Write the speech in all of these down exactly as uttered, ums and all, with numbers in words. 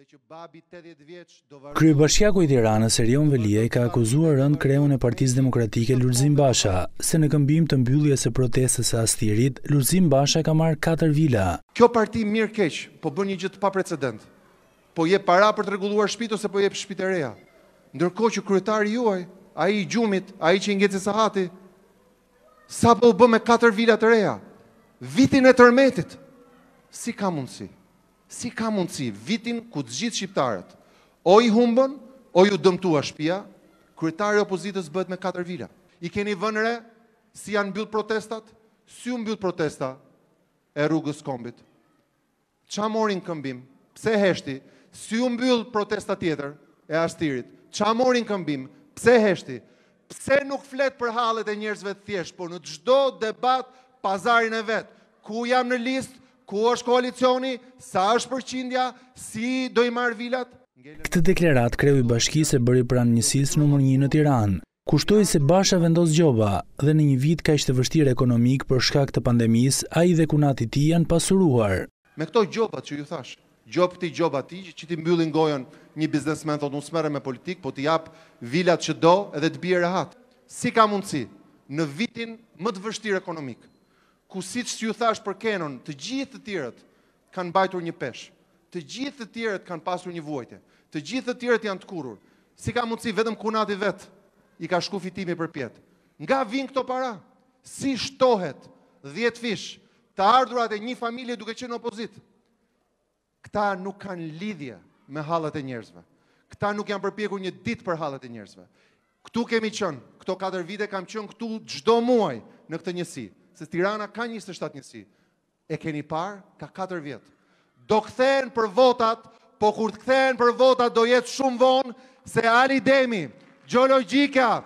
Kryebashkiaku i Tiranës Erion Velia ka akuzuar rënd kreun e Partisë Demokratike Lulzim Basha, se në këmbim të mbylljes së protestës së Astirit, Lulzim Basha ka marrë katër vila. Kjo parti mirë keq, po bën një gjë të paprecedent. Po jep para për të rregulluar shtëpitë ose po jep shtëpi të reja. Ndërkohë që kryetari juaj, ai i gjumit, ai që i ngeci Sahati, sapo u bë me katër vila të reja. Vitin e tërmetit. Si ka mundësi? Si ka mundësi vitin ku të gjithë shqiptarët o i humbën, o ju dëmtua shtëpia, kryetari i opozitës bëhet me katër vila. I keni vënë re si janë mbyll protestat? Si u mbyll protesta e rrugës Kombit? Qa morin këmbim? Pse heshti? Si u mbyll protesta tjetër e Astirit? Qa morin këmbim? Pse heshti? Pse nuk flet për hallet e njerëzve të thjesht, por në çdo debat pazarin e vet, ku jam në listë, ku është koalicioni, sa është përqindja, si do i marr vilat? Këtë deklarat kreu i bashkisë e bëri pranë njësisë numër një në Tiranë. Kushtoi se Basha vendos gjoba dhe në një vit kaq të vështirë ekonomik për shkak të pandemisë, ai dhe kunati i tij janë pasuruar. Me këto gjobat që ju thash, gjop ti gjoba ti që ti mbyllin gojën një biznesmen thotë unë s'merrem me politik, po ti jap vilat që do edhe të bie rehat. Si ka mundësi në vitin më të vështirë ekonomik, ku siç ju thash për Kenon, të gjithë të tjerët kanë mbajtur një peshë, të gjithë të tjerët kanë pasur një vuajtje, të gjithë të tjerët janë të kurrur. Si ka mundësi vetëm kunati vet i ka shku fitimi për pjetë? Nga vijnë këto para? Si shtohet dhjetë fish të ardhurat e një familje duke qenë opozit? Këta nuk kanë lidhje me hallet e njerëzve. Këta nuk janë përpjekur një ditë për hallet e njerëzve. Këtu kemi qenë, këto katër vite kam qenë këtu çdo muaj në këtë njësi, se Tirana ka njëzet e shtatë njësi. E keni parë ka katër vjet. Do kthehen për votat, po kur të kthehen për votat do jetë shumë vonë, se Ali Demi, Gjologjika,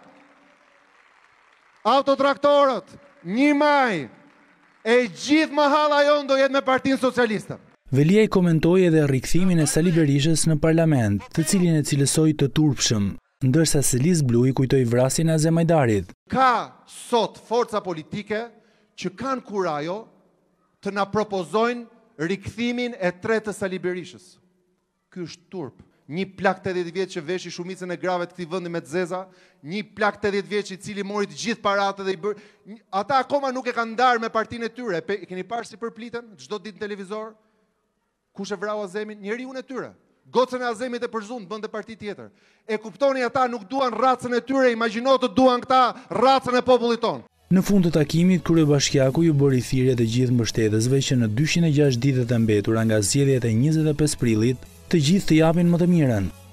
autotraktorët, një maj, e gjithë mahalla jonë do jetë me Partinë Socialiste. Velia i komentoi edhe rikthimin e Sali Berishës në parlament, të cilin e cilësoi të turpshëm, ndërsa Selis Blu i kujtoi vrasjen e Azem Ajdarit. Ka sot forca politike që kanë kurajo të na propozojnë rikthimin e tretë të Sali Berishës. Ky është turp. Një plak tetëdhjetë vjeç që veshi shumicën e grave të këtij vendi me të zeza, një plak tetëdhjetë vjeç i cili mori të gjithë paratë dhe i bër. Ata akoma nuk e kanë ndarë me partinë e tyre. E keni parë si përpliten çdo ditë në televizor? Kush e vrau Azemin? Njeriu e tyre. Gocën e Azemit e përzund bënte parti tjetër. E kuptoni, ata nuk duan racën e tyre, imagjino të duan këta racën e popullit tonë. Në fund të takimit, kryebashkiaku ju bëri thirrje të gjithë mbështetësve që në dyqind e gjashtë ditët e mbetura nga zgjedhjet e njëzet e pesë prillit, të gjithë të japin më të mirën.